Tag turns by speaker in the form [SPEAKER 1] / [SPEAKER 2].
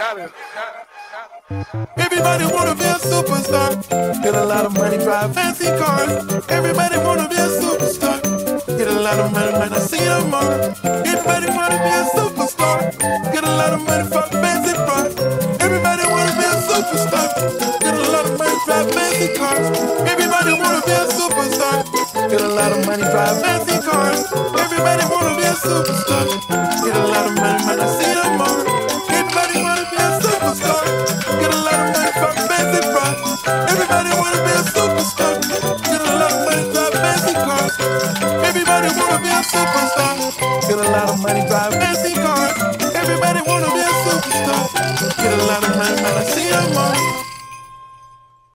[SPEAKER 1] Everybody wanna be a superstar. Get a lot of money, drive fancy cars. Everybody wanna be a superstar. Get a lot of money, man, I see them all. Everybody wanna be a superstar. Get a lot of money, fuck fancy cars. Everybody wanna be a superstar. Get a lot of money, drive fancy cars. Everybody wanna be a superstar. Get a lot of money, drive fancy cars. Everybody wanna be a superstar. Get a lot of money, man, I see them all. Everybody wanna be a superstar. Get a lot of money, fuck fancy cars. Everybody wanna be a superstar. Get a lot of money, drive fancy cars. Everybody wanna be a superstar. Get a lot of money, drive fancy cars.